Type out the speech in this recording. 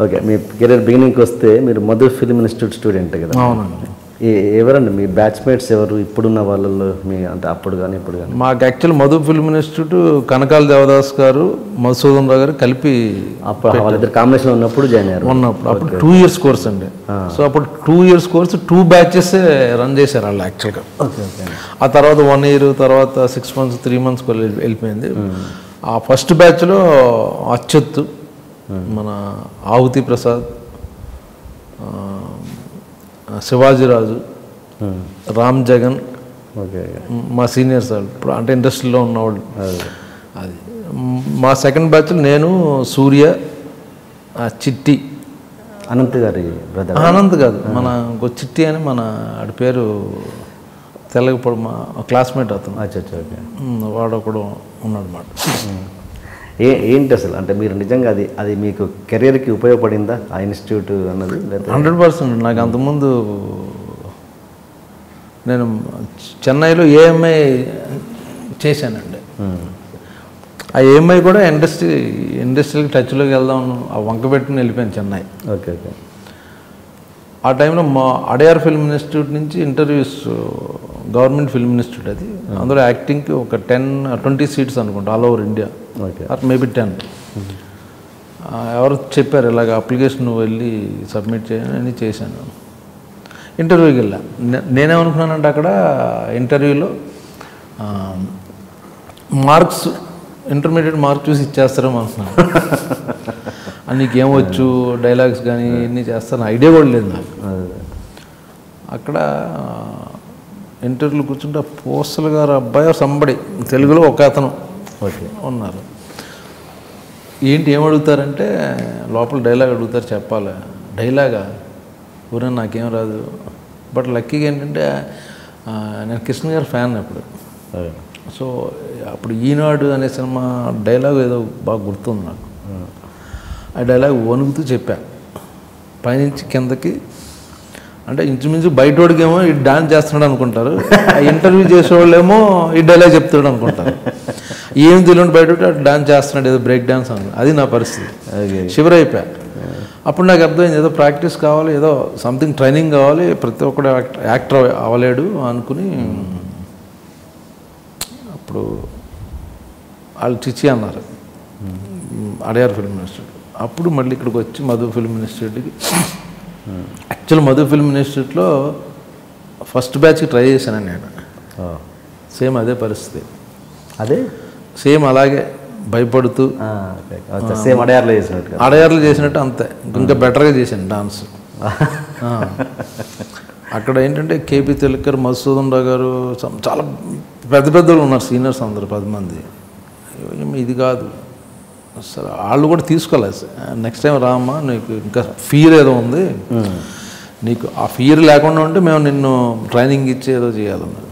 Okay, మీ career బిగినింగ్కి వస్తే మీరు Madhu film institute student కదా? అవునండి. ఎవరండి మీ బ్యాచ్మేట్స్ ఎవరు ఇప్పుడున్న వాళ్ళల్లో? మీ అంటే అప్పుడు కానీ ఇప్పుడు కానీ? మాకు actual Madhu film institute Kanakala Devadas గారు, మధుసూదన్ రావు గారు కలిపి అప్పుడు వాళ్ళిద్దరు కాంబినేషన్ ఉన్నప్పుడు జాయిన్ అయ్యారు. అప్పుడు 2 years కోర్స్ అండి. సో అప్పుడు 2 years కోర్స్ 2 batches రన్ చేశారు వాళ్ళు యాక్చువల్గా. Okay okay. ఆ తర్వాత 1 year, తర్వాత 6 months 3 months వెళ్ళిపోయింది. ఆ ఫస్ట్ బ్యాచ్లో అచ్యుత్, మన ఆవుతి ప్రసాద్, శివాజీరాజు, రామ్ జగన్, ఓకే, మా సీనియర్స్ వాళ్ళు ఇప్పుడు అంటే ఇండస్ట్రీలో ఉన్నవాళ్ళు. అది మా సెకండ్ బ్యాచ్లో నేను, సూర్య, చిట్టి, అనంత్ గారి బ్రదర్. అనంత్ కాదు, మన చిట్టి అని మన ఆడి పేరు తెల్లగపడు, మా క్లాస్మేట్ అతను. ఓకే, వాడు ఒకడు ఉన్నాడు అన్నమాట. ఏంటి అసలు అంటే మీరు నిజంగా అది మీకు కెరీర్కి ఉపయోగపడిందా ఆ ఇన్స్టిట్యూట్ అన్నది? 100%. నాకు అంతకుముందు నేను చెన్నైలో ఏఎంఐ చేశానండి. ఆ ఏఎంఐ కూడా ఇండస్ట్రీకి టచ్లోకి వెళ్దాం ఆ వంక పెట్టుకుని వెళ్ళిపోయాను చెన్నై. Okay okay. ఆ టైంలో మా అడయార్ ఫిల్మ్ ఇన్స్టిట్యూట్ నుంచి ఇంటర్వ్యూస్, గవర్నమెంట్ ఫిల్మ్ ఇన్స్టిట్యూట్ అది, అందులో యాక్టింగ్కి ఒక 10-20 seats అనుకుంటా all over India, or maybe 10. ఎవరు చెప్పారు ఇలాగ అప్లికేషన్ నువ్వు వెళ్ళి సబ్మిట్ చేయని చేశాను. ఇంటర్వ్యూకి వెళ్ళా. నేనేమనుకున్నానంటే అక్కడ ఇంటర్వ్యూలో మార్క్స్, ఇంటర్మీడియట్ మార్క్స్ చూసి ఇచ్చేస్తారేమో అనుకున్నాను. నీకేమొచ్చు డైలాగ్స్ కానీ ఇవన్నీ చేస్తాను ఐడియా కూడా లేదు నాకు. అక్కడ ఇంటర్వ్యూలో కూర్చుంటే పోస్టల్ గారు అబ్బాయి సంబడి తెలుగులో ఒక అతను ఉన్నారు. ఏంటి ఏమడుగుతారంటే లోపల డైలాగ్ అడుగుతారు, చెప్పాలి. డైలాగా ఊరే నాకేం రాదు. బట్ లక్కీగా ఏంటంటే నేను కృష్ణ గారి ఫ్యాన్ అప్పుడు. సో అప్పుడు ఈనాడు అనే సినిమా డైలాగ్ ఏదో బాగా గుర్తుంది నాకు. ఆ డైలాగ్ వణుకుతూ చెప్పా పైనుంచి కిందకి. అంటే ఇంచుమించు బయటోడికేమో ఈ డాన్స్ చేస్తున్నాడు అనుకుంటారు, ఇంటర్వ్యూ చేసేవాళ్ళేమో ఈ డైలాగ్ చెప్తాడు అనుకుంటారు. ఏం తెలియని బయట డాన్స్ చేస్తున్నాడు, ఏదో బ్రేక్ డాన్స్ అన్నాడు. అది నా పరిస్థితి. షివర్ అయిపోయా. అప్పుడు నాకు అర్థమైంది ఏదో ప్రాక్టీస్ కావాలి, ఏదో సంథింగ్ ట్రైనింగ్ కావాలి, ప్రతి ఒక్కడు యాక్టర్ అవ్వలేడు అనుకుని అప్పుడు వాళ్ళు చిచ్చి అన్నారు అడయార్ ఫిల్మ్ ఇన్స్టిట్యూట్. అప్పుడు మళ్ళీ ఇక్కడికి వచ్చి మధు ఫిల్మ్ ఇన్స్టిట్యూట్కి, యాక్చువల్ మధు ఫిల్మ్ ఇన్స్టిట్యూట్లో ఫస్ట్ బ్యాచ్కి ట్రై చేశాను నేను. సేమ్ అదే పరిస్థితి, అదే సేమ్ అలాగే భయపడుతూ సేమ్ అడయార్లో చేసినట్టు. అడయార్లో చేసినట్టు అంతే, ఇంకా బెటర్గా చేశాను డాన్స్. అక్కడ ఏంటంటే కేపీ తెలకర్, మధుసూదన్ రావు గారు, చాలా పెద్ద పెద్దలు ఉన్నారు, సీనియర్స్ అందరు 10 మంది. ఇది కాదు అసలు, వాళ్ళు కూడా తీసుకోలేదు. నెక్స్ట్ టైం రామ్మా, నీకు ఇంకా ఫియర్ ఏదో ఉంది, నీకు ఆ ఫియర్ లేకుండా ఉంటే మేము నిన్ను ట్రైనింగ్ ఇచ్చి ఏదో చేయాలన్నారు.